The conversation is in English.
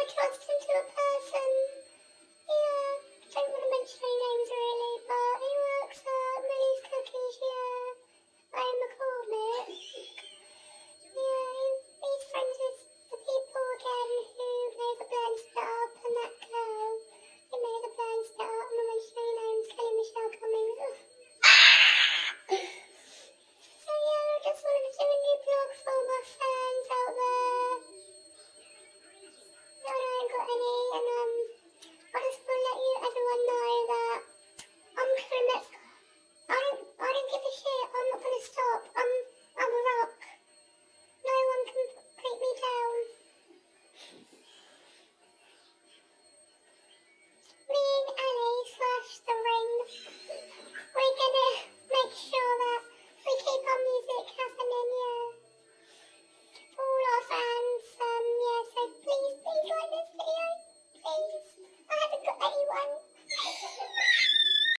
trust him to a person. Yeah, I don't want to mention any names really, but he works at Millie's Cookies, yeah. Ray McCormick. Yeah, he's friends with the people again who made the Burn split up, and that girl who made the Burn split up. I'm not mentioning any names, Kelly Michelle Cummings. So yeah, I just wanted to do a new blog for all my fans out there. No, I ain't got any, and I just want to let everyone know that I'm gonna I don't give a shit. I'm not gonna stop. I'm a rock. No one can break me down. Me and Ali / The Ring. We're gonna make sure that we keep our music happening, yeah. For all our fans, yeah, so please like this video.